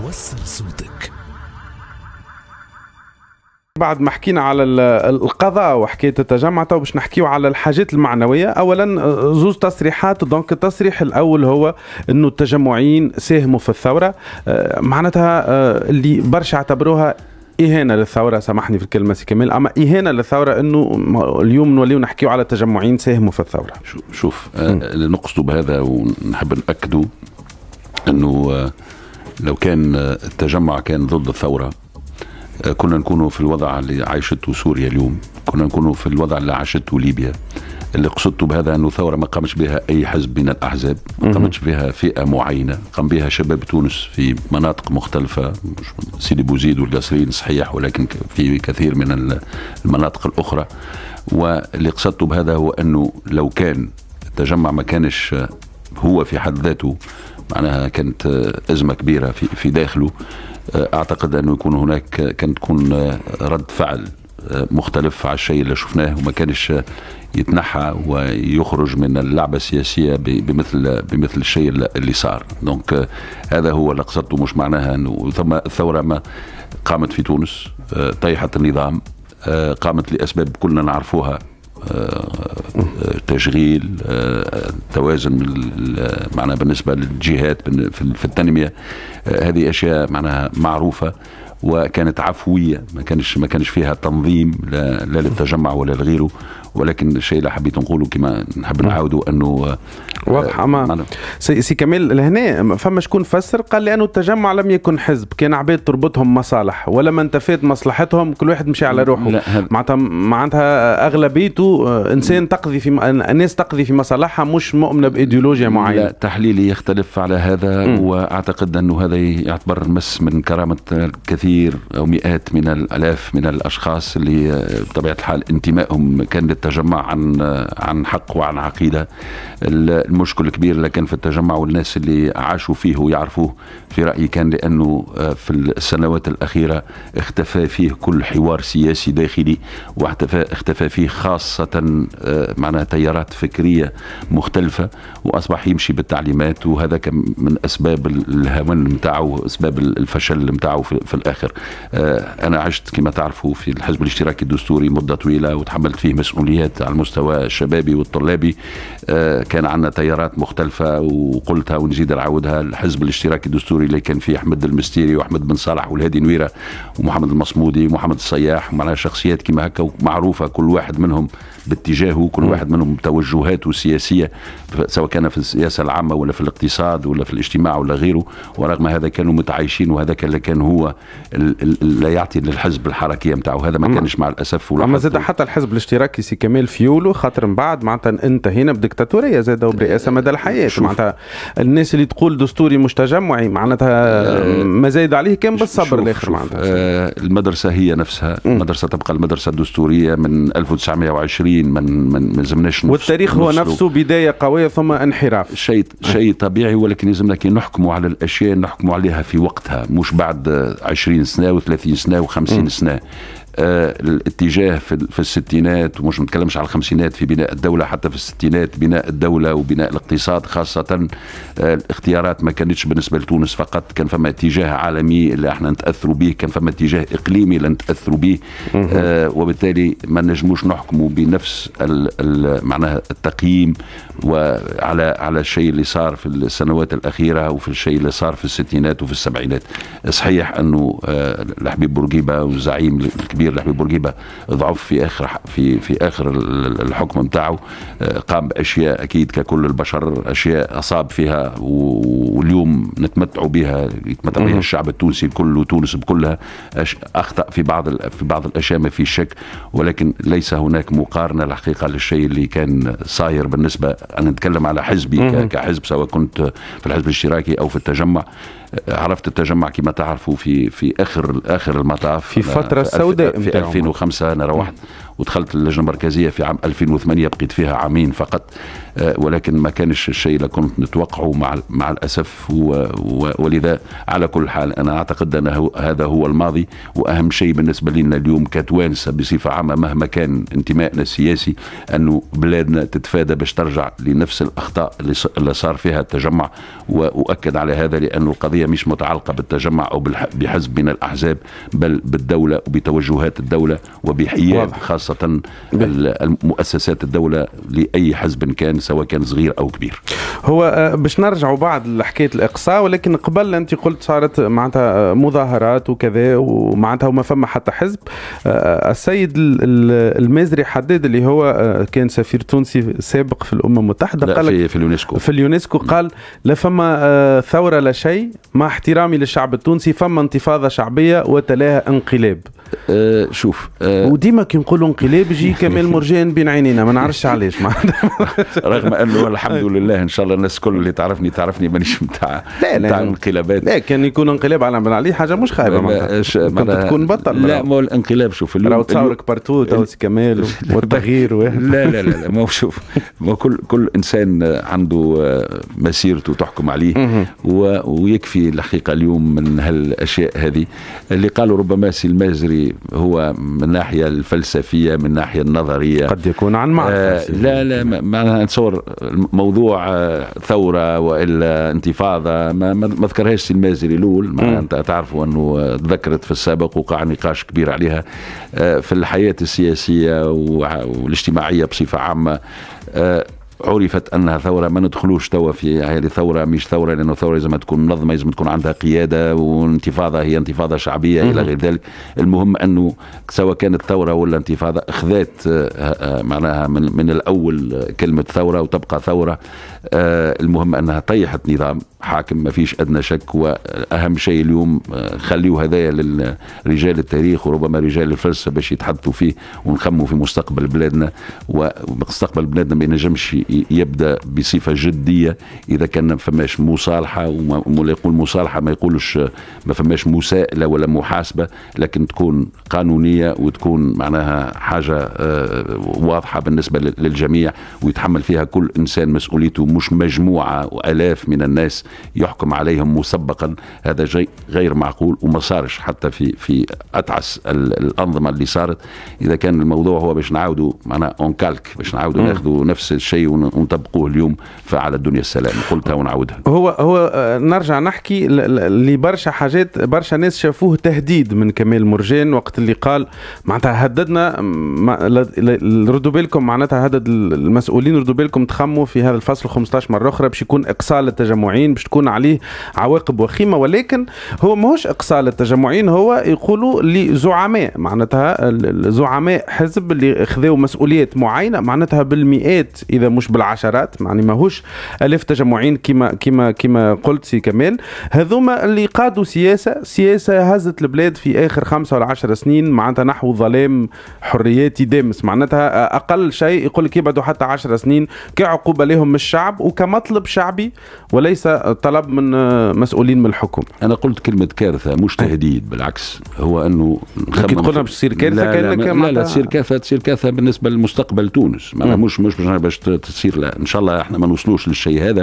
وصل صوتك. بعد ما حكينا على القضاء وحكاية التجمع، تو باش نحكيو على الحاجات المعنوية. أولا زوز تصريحات. دونك التصريح الأول هو أنه التجمعيين ساهموا في الثورة، معناتها اللي برشا اعتبروها إهانة للثورة، سامحني في الكلمة سي كمال، أما إهانة للثورة أنه اليوم نوليو نحكيو على التجمعيين ساهموا في الثورة. شوف اللي نقصد بهذا ونحب نأكدوا أنه لو كان التجمع كان ضد الثورة كنا نكونوا في الوضع اللي عايشته سوريا اليوم، كنا نكونوا في الوضع اللي عاشته ليبيا. اللي قصدته بهذا أنه ثورة ما قامش بها أي حزب من الأحزاب، ما قامتش بها فئة معينة، قام بها شباب تونس في مناطق مختلفة، سيدي بوزيد والقصرين صحيح، ولكن في كثير من المناطق الأخرى. واللي قصدته بهذا هو أنه لو كان التجمع ما كانش هو في حد ذاته، معناها كانت أزمة كبيرة في داخله، أعتقد أنه يكون هناك كانت تكون رد فعل مختلف على الشيء اللي شفناه، وما كانش يتنحى ويخرج من اللعبة السياسية بمثل الشيء اللي صار. دونك هذا هو اللي قصدته، مش معناها أنه ثم الثورة ما قامت في تونس، طيحت النظام، قامت لأسباب كلنا نعرفوها، تشغيل، توازن معناها بالنسبة للجهات في التنمية، هذه أشياء معناها معروفة وكانت عفوية، ما كانش فيها تنظيم لا للتجمع ولا لغيره. ولكن الشيء اللي حبيت نقوله كما نحب نعاوده أنه واضح. أما سي كمال لهنا فما شكون فسر قال لي أنه التجمع لم يكن حزب، كان عباد تربطهم مصالح، ولما انتفت مصلحتهم كل واحد مشي على روحه. معناتها أغلبيته إنسان تقضي الناس تقضي في مصالحها، مش مؤمنة بإيديولوجيا معينة. لا، تحليلي يختلف على هذا. وأعتقد أنه هذا يعتبر مس من كرامة الكثير أو مئات من الآلاف من الأشخاص اللي بطبيعة الحال انتمائهم كان للتجمع عن حق وعن عقيدة. المشكل الكبير اللي كان في التجمع والناس اللي عاشوا فيه ويعرفوه في رأيي كان لأنه في السنوات الأخيرة اختفى فيه كل حوار سياسي داخلي، واختفى فيه خاصة معناها تيارات فكرية مختلفة، وأصبح يمشي بالتعليمات، وهذا كان من أسباب الهوان متاعه، أسباب الفشل متاعه في الآخر. أنا عشت كما تعرفوا في الحزب الاشتراكي الدستوري مدة طويلة، وتحملت فيه مسؤوليات على المستوى الشبابي والطلابي. كان عندنا تيارات مختلفة، وقلتها ونزيد نعاودها. الحزب الاشتراكي الدستوري اللي كان فيه أحمد المستيري وأحمد بن صالح والهادي نويرة ومحمد المصمودي ومحمد الصياح، معناها شخصيات كما هكا معروفة، كل واحد منهم باتجاهه، كل واحد منهم توجهاته السياسية، سواء كان في السياسة العامة ولا في الاقتصاد ولا في الاجتماع ولا غيره. ورغم هذا كانوا متعايشين، وهذا كان هو لا يعطي للحزب الحركية متاعه، هذا ما كانش مع الأسف. أما زاد حتى الحزب الاشتراكي سي كمال فيولو، خاطر من بعد معناتها انتهينا بديكتاتورية زاد وبرئاسة مدى الحياة. معناتها الناس اللي تقول دستوري مش تجمعي معناتها ما زايد عليه كان بالصبر الاخر. معناتها المدرسة هي نفسها، المدرسة تبقى المدرسة الدستورية من 1920، من زمناش، والتاريخ هو نفسه بداية قوية ثم انحراف، شيء طبيعي. ولكن يلزمنا كي نحكموا على الأشياء نحكموا عليها في وقتها، مش بعد 20 سنة و30 سنة و50 سنة. الاتجاه في الستينات، ومش نتكلمش على الخمسينات في بناء الدولة، حتى في الستينات بناء الدولة وبناء الاقتصاد خاصة، الاختيارات ما كانتش بالنسبة لتونس فقط، كان فما اتجاه عالمي اللي احنا نتأثروا به، كان فما اتجاه إقليمي اللي نتأثروا به. وبالتالي ما نجموش نحكموا بنفس معناها التقييم على الشيء اللي صار في السنوات الأخيرة وفي الشيء اللي صار في الستينات وفي السبعينات. صحيح أنه الحبيب بورقيبة والزعيم الكبير الحبيب بورقيبة ضعف في آخر الحكم متاعه، قام بأشياء أكيد ككل البشر، أشياء أصاب فيها واليوم نتمتع بها، يتمتع بها الشعب التونسي كله، تونس بكلها. أخطأ في بعض الأشياء ما في شك، ولكن ليس هناك مقارنة الحقيقة للشيء اللي كان صاير. بالنسبة أنا نتكلم على حزبي كحزب، سواء كنت في الحزب الاشتراكي أو في التجمع. عرفت التجمع كما تعرفوا في آخر المطاف، في فترة سوداء في 2005. أنا روحت ودخلت اللجنة المركزية في عام 2008، بقيت فيها عامين فقط. ولكن ما كانش الشيء اللي كنت نتوقعه مع الأسف. ولذا على كل حال أنا أعتقد أن هذا هو الماضي، وأهم شيء بالنسبة لنا اليوم كتوانسة بصفة عامة مهما كان انتمائنا السياسي، أنه بلادنا تتفادى باش ترجع لنفس الأخطاء اللي صار فيها التجمع. وأؤكد على هذا لأن القضية القضية مش متعلقة بالتجمع أو بحزب من الأحزاب، بل بالدولة وبتوجهات الدولة وبحياد خاصة المؤسسات الدولة لأي حزب كان، سواء كان صغير أو كبير. هو باش نرجعوا بعد لحكاية الإقصاء، ولكن قبل أنت قلت صارت معناتها مظاهرات وكذا ومعناتها وما فما حتى حزب. السيد المازري حدد اللي هو كان سفير تونسي سابق في الأمم المتحدة، قال في اليونسكو، قال لا فما ثورة لا شيء، مع احترامي للشعب التونسي فما انتفاضة شعبية وتلاها انقلاب. شوف وديما كي نقولوا انقلاب يجي كمال مرجان بين عينينا، ما نعرفش علاش رغم انه الحمد لله ان شاء الله الناس كل اللي تعرفني مانيش نتاع انقلابات. لا كان يكون انقلاب على بن علي حاجه مش خايبه كنت تكون بطل. لا ما هو الانقلاب شوف اليوم راهو تصورك بارتو توسي كمال والتغيير لا ما هو شوف ما كل انسان عنده مسيرته تحكم عليه ويكفي الحقيقه اليوم من هالاشياء هذه اللي قالوا ربما سي المازري هو من الناحيه الفلسفيه من الناحيه النظريه قد يكون عن معرفه. لا معناها نتصور موضوع ثوره والا انتفاضه ما ذكرهاش سي المازري الاول. انت تعرفوا انه تذكرت في السابق وقع نقاش كبير عليها في الحياه السياسيه والاجتماعيه بصفه عامه. عرفت انها ثوره، ما ندخلوش توا في هذه ثوره مش ثوره، لانه ثوره لازم تكون منظمه، لازم تكون عندها قياده، وانتفاضه هي انتفاضه شعبيه الى غير ذلك. المهم انه سواء كانت ثوره ولا انتفاضه اخذت معناها من الاول كلمه ثوره وتبقى ثوره. المهم انها طيحت نظام حاكم ما فيش ادنى شك. واهم شيء اليوم خليوا هذايا لرجال التاريخ وربما رجال الفلسفه باش يتحدثوا فيه ونخموا في مستقبل بلادنا. ومستقبل بلادنا ما ينجمش يبدا بصفه جديه اذا كان ما فماش مصالحه. وما يقول مصالحه ما يقولش ما فماش مساءله ولا محاسبه، لكن تكون قانونيه وتكون معناها حاجه واضحه بالنسبه للجميع ويتحمل فيها كل انسان مسؤوليته، مش مجموعه والاف من الناس يحكم عليهم مسبقا. هذا شيء غير معقول وما صارش حتى في اتعس الانظمه اللي صارت. اذا كان الموضوع هو باش نعاودوا معناها اون كالك، باش نعاودوا ناخذوا نفس الشيء ونطبقوه اليوم، فعلى الدنيا السلام. قلتها ونعودها. هو نرجع نحكي لبرشا حاجات. برشا ناس شافوه تهديد من كمال مرجان وقت اللي قال معناتها هددنا، ردوا بالكم معناتها هدد المسؤولين، ردوا بالكم تخموا في هذا الفصل 15 مره اخرى باش يكون اقصاء للتجمعين، باش تكون عليه عواقب وخيمه. ولكن هو ماهوش اقصاء للتجمعين، هو يقولوا لزعماء معناتها زعماء حزب اللي خذوا مسؤوليات معينه معناتها بالمئات اذا مش بالعشرات، يعني ماهوش الاف تجمعين كما قلت سي كمال. هذوما اللي قادوا سياسه هزت البلاد في اخر 5 ولا 10 سنين معناتها نحو ظلام حرياتي دامس. معناتها اقل شيء يقول لك يبعدوا حتى 10 سنين كعقوبه لهم من الشعب وكمطلب شعبي وليس طلب من مسؤولين من الحكم. انا قلت كلمه كارثه مش تهديد، بالعكس هو انه كي تقولنا باش تصير كارثه لا تصير كارثه بالنسبه لمستقبل تونس. معناها مش باش تصير، لا ان شاء الله احنا ما نوصلوش للشيء هذا.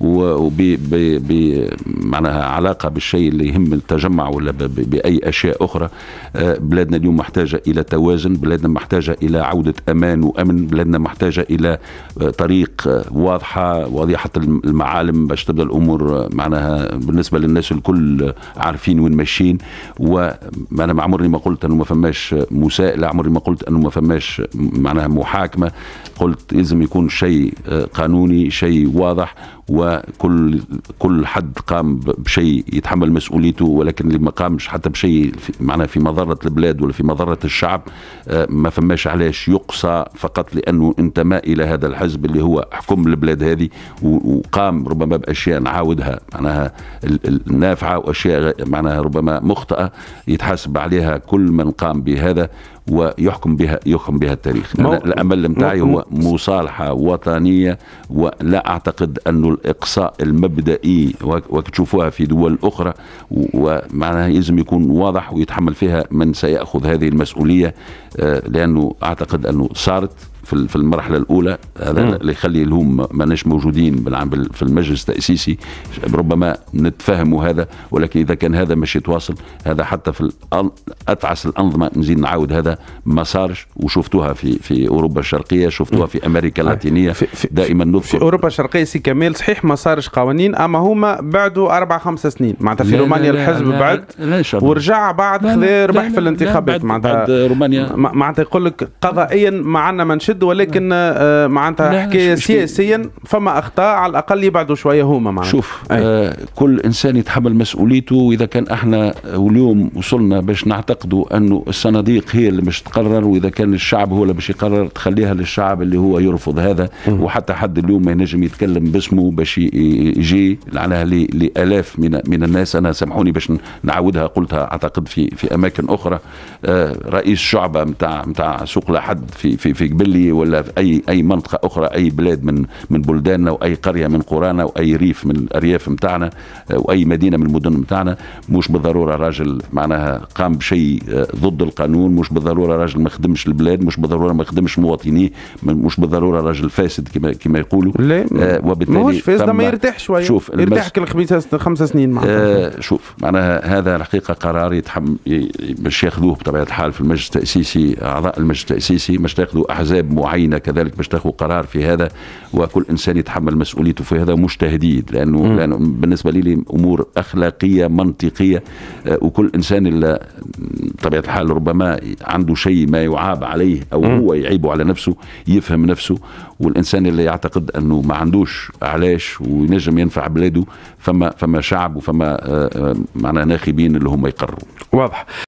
معناها علاقه بالشيء اللي يهم التجمع ولا باي اشياء اخرى. بلادنا اليوم محتاجه الى توازن، بلادنا محتاجه الى عوده امان وامن، بلادنا محتاجه الى طريق واضحه المعالم باش تبدا الامور معناها بالنسبه للناس الكل عارفين وين ماشيين. وانا ما عمري ما قلت انه ما فماش مساءله، عمري ما قلت انه ما فماش معناها محاكمه. قلت لازم يكون شيء قانوني، شيء واضح، وكل حد قام بشيء يتحمل مسؤوليته. ولكن اللي ما قامش حتى بشيء معناها في مضره البلاد ولا في مضره الشعب ما فماش علاش يقصى فقط لانه انتمى الى هذا الحزب اللي هو حكم البلاد هذه وقام ربما باشياء نعاودها معناها النافعه واشياء معناها ربما مخطئه يتحاسب عليها كل من قام بهذا ويحكم بها التاريخ. الأمل متاعي هو مصالحة وطنية، ولا أعتقد أنه الإقصاء المبدئي وتشوفوها في دول أخرى ومعناها لازم يكون واضح ويتحمل فيها من سيأخذ هذه المسؤولية. لأنه أعتقد أنه صارت في المرحله الاولى، هذا اللي يخلي لهم ماناش موجودين في المجلس التاسيسي. ربما نتفاهموا هذا، ولكن اذا كان هذا مش يتواصل، هذا حتى في اتعس الانظمه، نزيد نعاود هذا ما صارش، وشفتوها في اوروبا الشرقيه، شفتوها في امريكا اللاتينيه. دائما نذكر في اوروبا الشرقيه سي كمال صحيح ما صارش قوانين، اما هما بعدوا 4-5 سنين معناتها في رومانيا الحزب بعد ورجع بعد خذا ربح في الانتخابات معناتها رومانيا معناتها يقول لك قضائيا ما عندنا ما نشد، ولكن معناتها حكايه سياسيا فما اخطاء على الاقل يبعدوا شويه هما معناتها. شوف كل انسان يتحمل مسؤوليته، واذا كان احنا واليوم وصلنا باش نعتقدوا انه الصناديق هي اللي مش تقرر، واذا كان الشعب هو اللي باش يقرر، تخليها للشعب اللي هو يرفض هذا. وحتى حد اليوم ما ينجم يتكلم باسمه باش يجي على لالاف من الناس. انا سامحوني باش نعاودها، قلتها اعتقد في اماكن اخرى. رئيس شعبه نتاع سوق لحد في قبلي، ولا في اي منطقه اخرى، اي بلاد من بلداننا، واي قريه من قرانا، واي ريف من الارياف نتاعنا، واي مدينه من المدن نتاعنا، مش بالضروره راجل معناها قام بشيء ضد القانون، مش بالضروره راجل ما خدمش البلاد، مش بالضروره ما خدمش مواطنيه، مش بالضروره راجل فاسد كما يقولوا. وبالتالي ماهوش فاسد، ما يرتاح شويه، شوف يرتاح كل 5 سنين معناها. شوف معناها هذا الحقيقه قرار باش ياخذوه بطبيعه الحال في المجلس التاسيسي، اعضاء المجلس التاسيسي باش تاخذوا احزاب معينه كذلك باش تاخذوا قرار في هذا، وكل انسان يتحمل مسؤوليته في هذا، مش تهديد، لانه بالنسبه لي امور اخلاقيه منطقيه. وكل انسان اللي بطبيعه الحال ربما عنده شيء ما يعاب عليه او هو يعيبه على نفسه يفهم نفسه، والانسان اللي يعتقد انه ما عندوش علاش وينجم ينفع بلاده، فما شعب وفما معنى ناخبين اللي هم يقرروا. واضح.